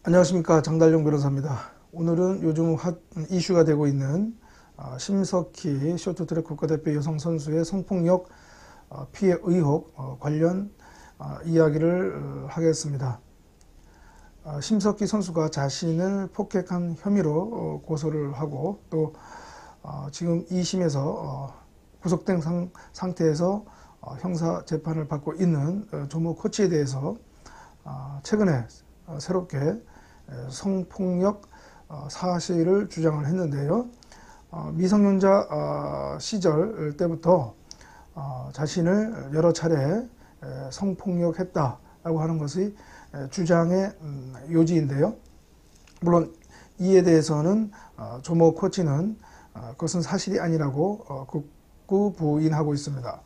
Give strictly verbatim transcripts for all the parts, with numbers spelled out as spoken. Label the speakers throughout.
Speaker 1: 안녕하십니까, 장달용 변호사입니다. 오늘은 요즘 핫 이슈가 되고 있는 심석희 쇼트트랙 국가대표 여성 선수의 성폭력 피해 의혹 관련 이야기를 하겠습니다. 심석희 선수가 자신을 폭행한 혐의로 고소를 하고 또 지금 이 심에서 구속된 상태에서 형사 재판을 받고 있는 조모 코치에 대해서 최근에 새롭게 성폭력 사실을 주장을 했는데요. 미성년자 시절 때부터 자신을 여러 차례 성폭력했다라고 하는 것이 주장의 요지인데요. 물론 이에 대해서는 조모 코치는 그것은 사실이 아니라고 극구 부인하고 있습니다.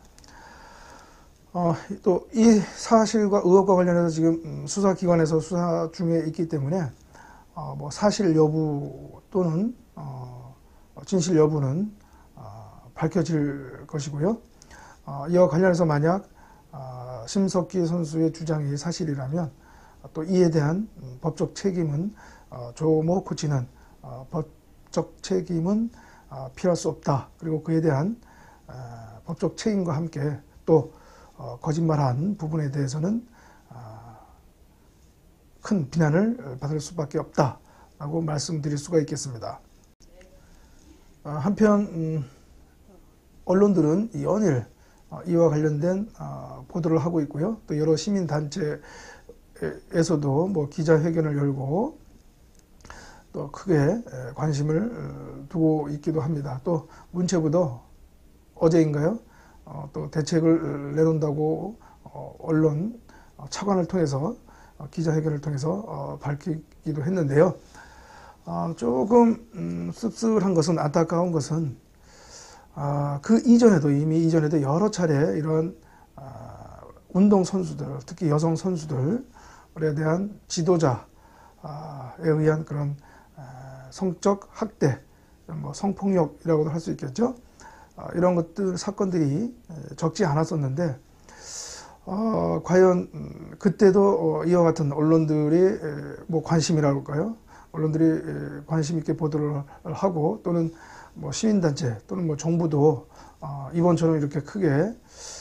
Speaker 1: 어, 또 이 사실과 의혹과 관련해서 지금 수사기관에서 수사 중에 있기 때문에 어, 뭐 사실 여부 또는 어, 진실 여부는 어, 밝혀질 것이고요. 어, 이와 관련해서 만약 어, 심석희 선수의 주장이 사실이라면 또 이에 대한 법적 책임은 어, 조모 코치는 어, 법적 책임은 어, 피할 수 없다. 그리고 그에 대한 어, 법적 책임과 함께 또 어, 거짓말한 부분에 대해서는 어, 큰 비난을 받을 수밖에 없다라고 말씀드릴 수가 있겠습니다. 어, 한편 음, 언론들은 이 연일 어, 이와 관련된 어, 보도를 하고 있고요. 또 여러 시민단체에서도 뭐 기자회견을 열고 또 크게 관심을 두고 있기도 합니다. 또 문체부도 어제인가요? 어, 또 대책을 내놓는다고 어, 언론 어, 차관을 통해서 어, 기자회견을 통해서 어, 밝히기도 했는데요. 어, 조금 음, 씁쓸한 것은 안타까운 것은 어, 그 이전에도 이미 이전에도 여러 차례 이런 어, 운동 선수들, 특히 여성 선수들에 대한 지도자에 의한 그런 어, 성적 학대, 뭐 성폭력이라고도 할 수 있겠죠. 이런 것들 사건들이 적지 않았었는데 어, 과연 그때도 이와 같은 언론들이 뭐 관심이라고 할까요? 언론들이 관심 있게 보도를 하고 또는 뭐 시민단체 또는 뭐 정부도 어, 이번처럼 이렇게 크게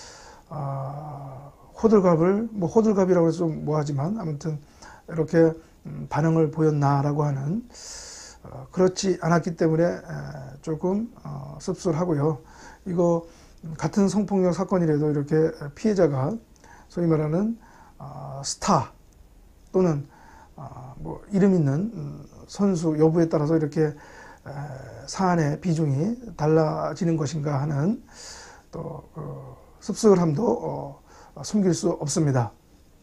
Speaker 1: 어, 호들갑을 뭐 호들갑이라고 해서 좀 뭐하지만 아무튼 이렇게 반응을 보였나라고 하는 어, 그렇지 않았기 때문에 조금 어, 씁쓸하고요. 이거 같은 성폭력 사건이라도 이렇게 피해자가 소위 말하는 어, 스타 또는 어, 뭐 이름 있는 선수 여부에 따라서 이렇게 에, 사안의 비중이 달라지는 것인가 하는 또 어, 씁쓸함도 어, 숨길 수 없습니다.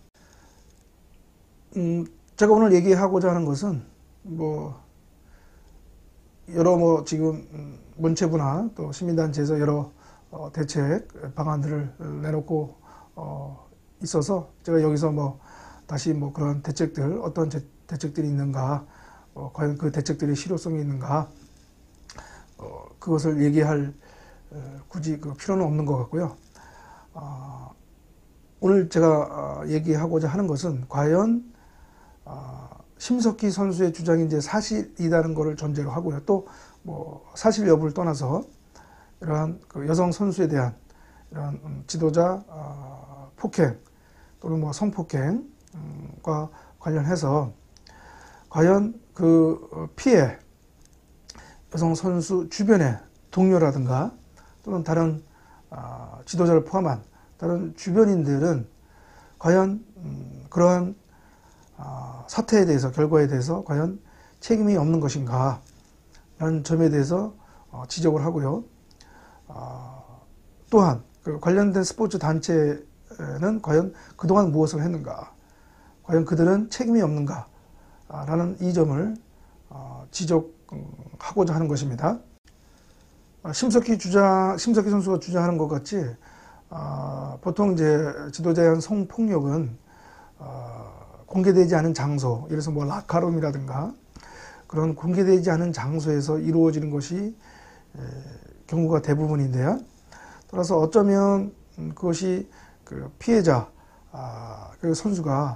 Speaker 1: 음, 제가 오늘 얘기하고자 하는 것은 뭐 여러 뭐 지금 문체부나 또 시민단체에서 여러 어 대책 방안들을 내놓고 어 있어서 제가 여기서 뭐 다시 뭐 그런 대책들 어떤 제, 대책들이 있는가 어 과연 그 대책들이 실효성이 있는가 어 그것을 얘기할 어 굳이 그 필요는 없는 것 같고요. 어 오늘 제가 어 얘기하고자 하는 것은 과연 어 심석희 선수의 주장이 이제 사실이라는 것을 전제로 하고요. 또 뭐 사실 여부를 떠나서 이러한 그 여성 선수에 대한 이런 지도자 어, 폭행 또는 뭐 성폭행과 관련해서 과연 그 피해 여성 선수 주변의 동료라든가 또는 다른 어, 지도자를 포함한 다른 주변인들은 과연 음, 그러한 어, 사태에 대해서 결과에 대해서 과연 책임이 없는 것인가 라는 점에 대해서 어, 지적을 하고요. 어, 또한 그 관련된 스포츠 단체는 과연 그동안 무엇을 했는가 과연 그들은 책임이 없는가 라는 이 점을 어, 지적하고자 하는 것입니다. 어, 심석희 주장, 심석희 선수가 주장하는 것 같이 어, 보통 이제 지도자에 대한 성폭력은 어, 공개되지 않은 장소, 예를 들어서 뭐 라카룸이라든가 그런 공개되지 않은 장소에서 이루어지는 것이 에, 경우가 대부분인데요. 따라서 어쩌면 그것이 그 피해자 아, 그 선수가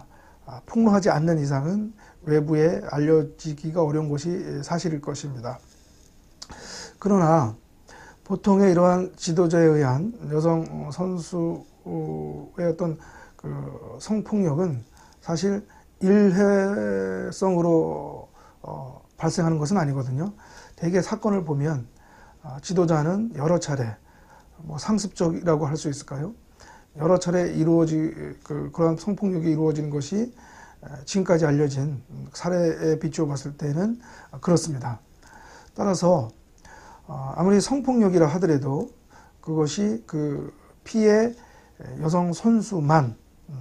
Speaker 1: 폭로하지 않는 이상은 외부에 알려지기가 어려운 것이 사실일 것입니다. 그러나 보통의 이러한 지도자에 의한 여성 선수의 어떤 그 성폭력은 사실 일회성으로 어, 발생하는 것은 아니거든요. 대개 사건을 보면 어, 지도자는 여러 차례, 뭐 상습적이라고 할 수 있을까요? 여러 차례 이루어지 그 그러한 성폭력이 이루어지는 것이 지금까지 알려진 사례에 비추어 봤을 때는 그렇습니다. 따라서 아무리 성폭력이라 하더라도 그것이 그 피해 여성 선수만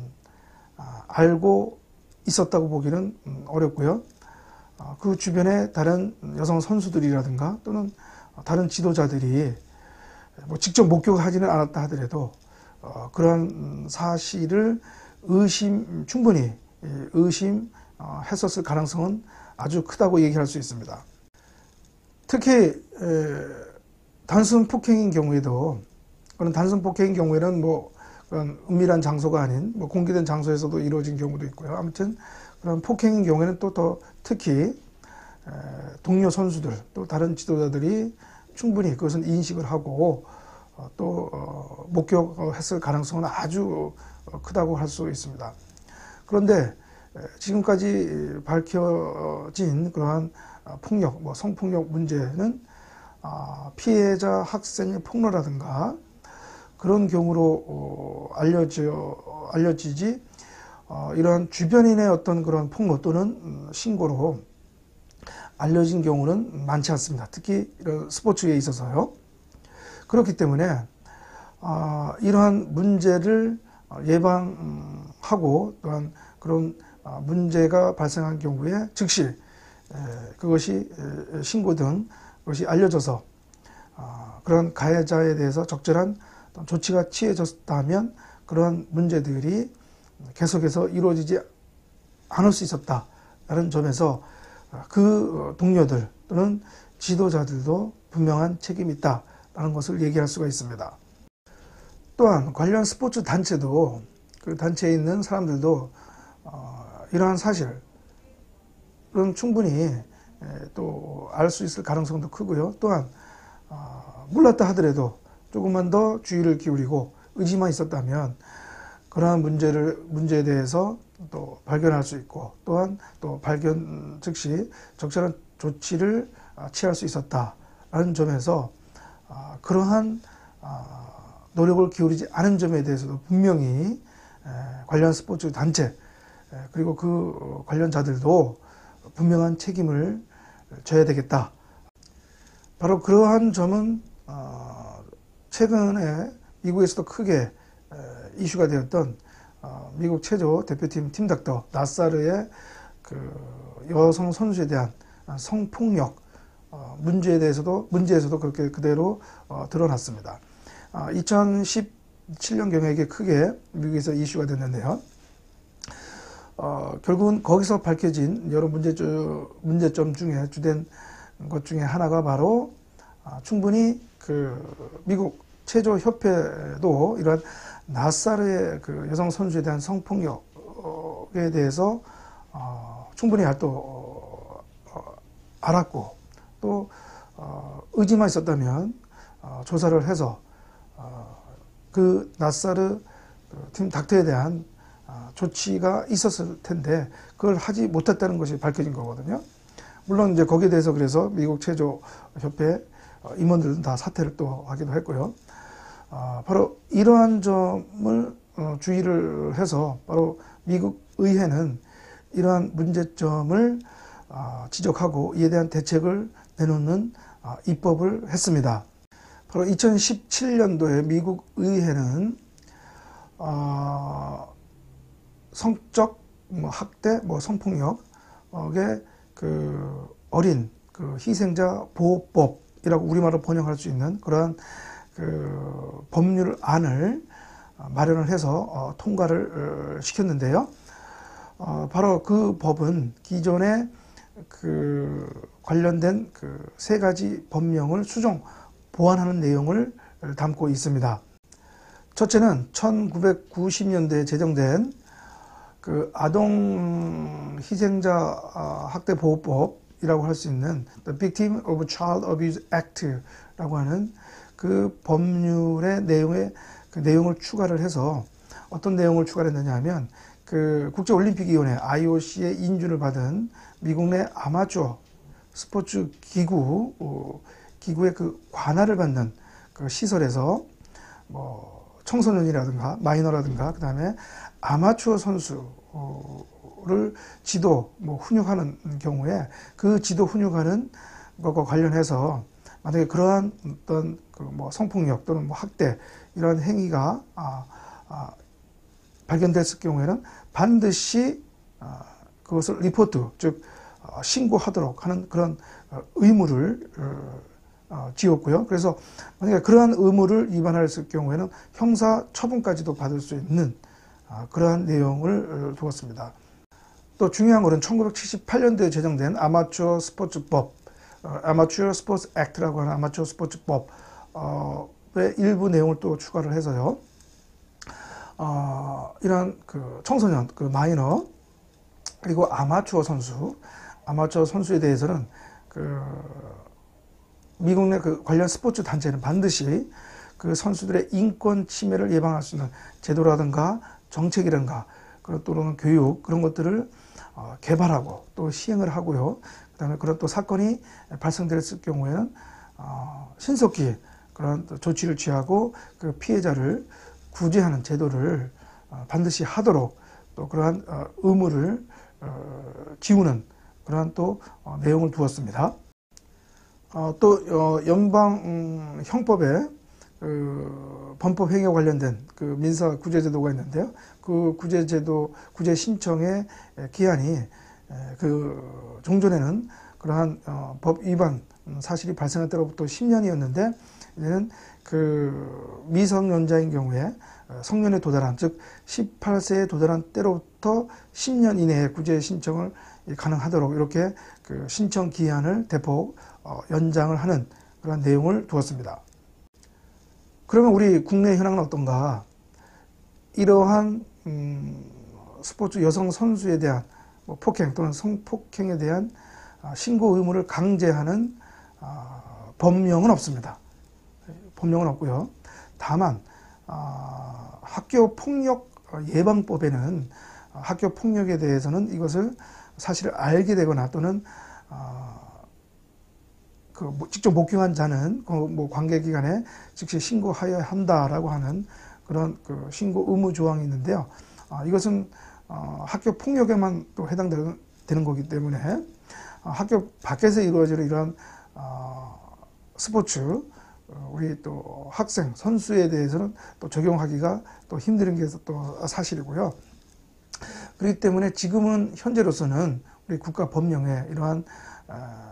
Speaker 1: 알고 있었다고 보기는 어렵고요. 그 주변에 다른 여성 선수들이라든가 또는 다른 지도자들이 뭐 직접 목격하지는 않았다 하더라도 그런 사실을 의심 충분히 의심했었을 가능성은 아주 크다고 얘기할 수 있습니다. 특히 단순 폭행인 경우에도 그런 단순 폭행인 경우에는 뭐 그런 은밀한 장소가 아닌 뭐 공개된 장소에서도 이루어진 경우도 있고요. 아무튼 그런 폭행인 경우에는 또 더 특히 동료 선수들 또 다른 지도자들이 충분히 그것은 인식을 하고 또 목격했을 가능성은 아주 크다고 할 수 있습니다. 그런데 지금까지 밝혀진 그러한 폭력, 뭐 성폭력 문제는 피해자 학생의 폭로라든가 그런 경우로 알려져, 알려지지 이러한 주변인의 어떤 그런 폭로 또는 신고로 알려진 경우는 많지 않습니다. 특히 이런 스포츠에 있어서요. 그렇기 때문에 이러한 문제를 예방하고 또한 그런 문제가 발생한 경우에 즉시 그것이 신고 등 그것이 알려져서 그런 가해자에 대해서 적절한 조치가 취해졌다면 그러한 문제들이 계속해서 이루어지지 않을 수 있었다라는 점에서 그 동료들 또는 지도자들도 분명한 책임이 있다라는 것을 얘기할 수가 있습니다. 또한 관련 스포츠 단체도 그 단체에 있는 사람들도 어, 이러한 사실은 충분히 또 알 수 있을 가능성도 크고요. 또한 어, 몰랐다 하더라도 조금만 더 주의를 기울이고 의지만 있었다면 그러한 문제를 문제에 대해서 또 발견할 수 있고 또한 또 발견 즉시 적절한 조치를 취할 수 있었다라는 점에서 어, 그러한 어, 노력을 기울이지 않은 점에 대해서도 분명히 관련 스포츠 단체 그리고 그 관련자들도 분명한 책임을 져야 되겠다. 바로 그러한 점은 최근에 미국에서도 크게 이슈가 되었던 미국 체조 대표팀 팀닥터 나사르의 그 여성 선수에 대한 성폭력 문제에 대해서도 문제에서도 그렇게 그대로 드러났습니다. 이천십칠 년경에 이게 크게 미국에서 이슈가 됐는데요. 어, 결국은 거기서 밝혀진 여러 문제점, 문제점 중에 주된 것 중에 하나가 바로 아, 충분히 그 미국 체조협회도 이러한 나사르의 그 여성 선수에 대한 성폭력에 대해서 어, 충분히 또 어, 어, 알았고 또 어, 의지만 있었다면 어, 조사를 해서 그 나사르 팀 닥터에 대한 조치가 있었을 텐데 그걸 하지 못했다는 것이 밝혀진 거거든요. 물론 이제 거기에 대해서 그래서 미국 체조 협회 임원들은 다 사퇴를 또 하기도 했고요. 바로 이러한 점을 주의를 해서 바로 미국 의회는 이러한 문제점을 지적하고 이에 대한 대책을 내놓는 입법을 했습니다. 바로 이천십칠 년도에 미국 의회는 어, 성적 뭐 학대, 뭐 성폭력의 그 어린 그 희생자 보호법이라고 우리말로 번역할 수 있는 그러한 그 법률안을 마련을 해서 어, 통과를 시켰는데요. 어, 바로 그 법은 기존에 그 관련된 그 세 가지 법령을 수정 보완하는 내용을 담고 있습니다. 첫째는 천구백구십 년대에 제정된 그 아동 희생자 학대 보호법이라고 할 수 있는 The Victim of Child Abuse Act라고 하는 그 법률의 내용에 그 내용을 추가를 해서 어떤 내용을 추가했느냐 하면 그 국제올림픽위원회 아이오씨의 인준을 받은 미국 내 아마추어 스포츠 기구 어, 기구의 그 관할을 받는 그 시설에서 뭐 청소년이라든가 마이너라든가 그 다음에 아마추어 선수를 지도 뭐 훈육하는 경우에 그 지도 훈육하는 것과 관련해서 만약에 그러한 어떤 그 뭐 성폭력 또는 뭐 학대 이런 행위가 아, 아, 발견됐을 경우에는 반드시 아, 그것을 리포트 즉 어, 신고하도록 하는 그런 어, 의무를 어, 어, 지었고요. 그래서 만약에 그러한 의무를 위반했을 경우에는 형사 처분까지도 받을 수 있는 어, 그러한 내용을 어, 두었습니다. 또 중요한 것은 천구백칠십팔 년도에 제정된 아마추어 스포츠법, 어, 아마추어 스포츠 액트라고 하는 아마추어 스포츠법의 어, 일부 내용을 또 추가를 해서요. 어, 이런 그 청소년, 그 마이너 그리고 아마추어 선수, 아마추어 선수에 대해서는 그 미국 내 그 관련 스포츠 단체는 반드시 그 선수들의 인권 침해를 예방할 수 있는 제도라든가 정책이라든가 또는 교육 그런 것들을 어, 개발하고 또 시행을 하고요. 그다음에 그런 또 사건이 발생됐을 경우에는 어, 신속히 그런 조치를 취하고 그 피해자를 구제하는 제도를 어, 반드시 하도록 또 그러한 어, 의무를 어, 지우는 그러한 또 어, 내용을 두었습니다. 어, 또 어, 연방 음, 형법에 그 범법 행위와 관련된 그 민사 구제 제도가 있는데요. 그 구제 제도 구제 신청의 기한이 에, 그 종전에는 그러한 어, 법 위반 사실이 발생할 때로부터 십 년이었는데 이제는 그 미성년자인 경우에 성년에 도달한 즉 십팔 세에 도달한 때로부터 십 년 이내에 구제 신청을 가능하도록 이렇게 그 신청 기한을 대폭 어, 연장을 하는 그런 내용을 두었습니다. 그러면 우리 국내 현황은 어떤가? 이러한 음, 스포츠 여성 선수에 대한 뭐 폭행 또는 성폭행에 대한 아, 신고 의무를 강제하는 아, 법령은 없습니다. 법령은 없고요. 다만 아, 학교 폭력 예방법에는 학교 폭력에 대해서는 이것을 사실을 알게 되거나 또는 아, 그 직접 목격한 자는 그 뭐 관계기관에 즉시 신고하여야 한다라고 하는 그런 그 신고 의무 조항이 있는데요. 아, 이것은 어, 학교 폭력에만 또 해당되는 거기 때문에 어, 학교 밖에서 이루어지는 이런 어, 스포츠 어, 우리 또 학생 선수에 대해서는 또 적용하기가 또 힘든 게 또 사실이고요. 그렇기 때문에 지금은 현재로서는 우리 국가 법령에 이러한 어,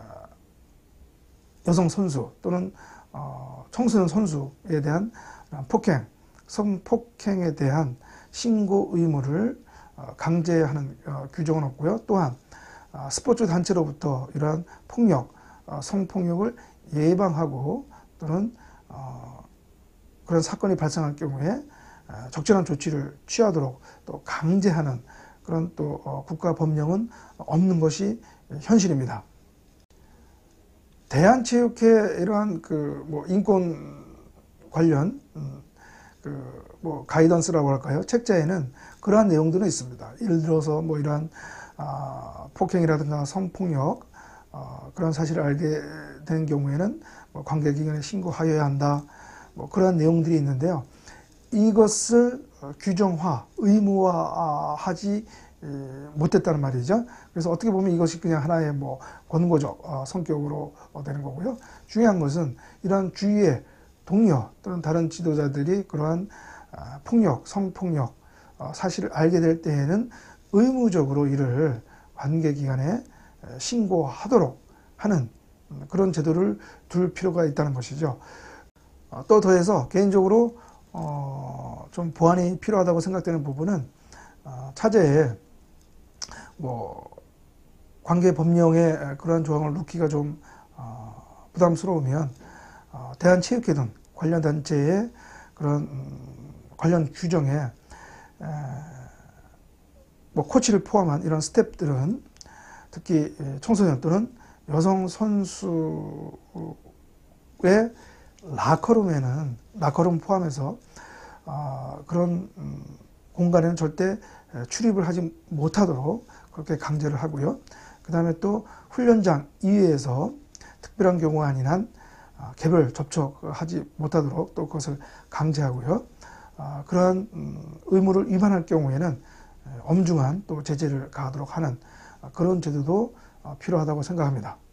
Speaker 1: 여성 선수 또는 어, 청소년 선수에 대한 폭행, 성폭행에 대한 신고 의무를 어, 강제하는 어, 규정은 없고요. 또한 어, 스포츠 단체로부터 이러한 폭력, 어, 성폭력을 예방하고 또는 어, 그런 사건이 발생할 경우에 어, 적절한 조치를 취하도록 또 강제하는 그런 또 어, 국가 법령은 없는 것이 현실입니다. 대한체육회 이러한 그 뭐 인권 관련 음 그 뭐 가이던스라고 할까요? 책자에는 그러한 내용들은 있습니다. 예를 들어서 뭐 이러한 아, 폭행이라든가 성폭력 어, 그런 사실을 알게 된 경우에는 뭐 관계기관에 신고하여야 한다. 뭐 그러한 내용들이 있는데요. 이것을 규정화, 의무화하지 못했다는 말이죠. 그래서 어떻게 보면 이것이 그냥 하나의 뭐 권고적 어, 성격으로 어, 되는 거고요. 중요한 것은 이러한 주위의 동료 또는 다른 지도자들이 그러한 아, 폭력, 성폭력 어, 사실을 알게 될 때에는 의무적으로 이를 관계기관에 신고하도록 하는 그런 제도를 둘 필요가 있다는 것이죠. 어, 또 더해서 개인적으로 어, 좀 보완이 필요하다고 생각되는 부분은 어, 차제에 뭐 관계 법령에 그러한 조항을 넣기가 좀 어, 부담스러우면 어, 대한체육회 등 관련 단체의 그런 음, 관련 규정에 에, 뭐 코치를 포함한 이런 스태프들은 특히 청소년 또는 여성 선수의 라커룸에는 라커룸 포함해서 어, 그런 음, 공간에는 절대 출입을 하지 못하도록 그렇게 강제를 하고요. 그 다음에 또 훈련장 이외에서 특별한 경우가 아닌 한 개별 접촉하지 못하도록 또 그것을 강제하고요. 어, 그러한 음, 의무를 위반할 경우에는 엄중한 또 제재를 가하도록 하는 그런 제도도 필요하다고 생각합니다.